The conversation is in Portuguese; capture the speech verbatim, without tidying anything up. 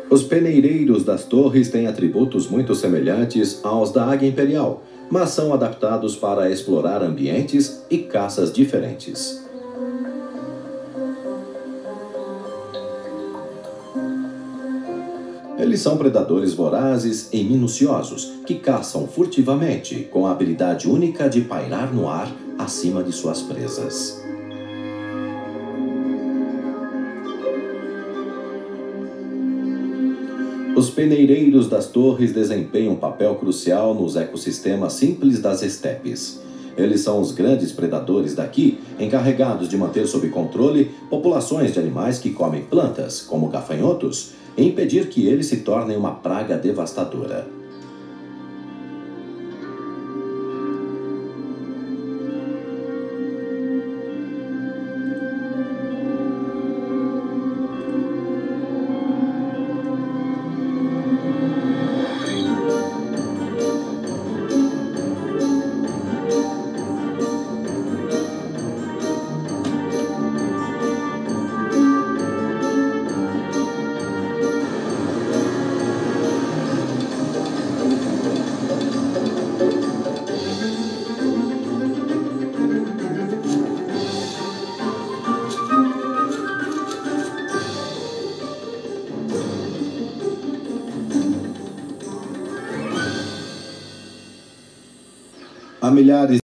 Os peneireiros das torres têm atributos muito semelhantes aos da águia imperial, mas são adaptados para explorar ambientes e caças diferentes. Eles são predadores vorazes e minuciosos, que caçam furtivamente, com a habilidade única de pairar no ar acima de suas presas. Os peneireiros das torres desempenham um papel crucial nos ecossistemas simples das estepes. Eles são os grandes predadores daqui, encarregados de manter sob controle populações de animais que comem plantas, como gafanhotos, e impedir que eles se tornem uma praga devastadora. Há milhares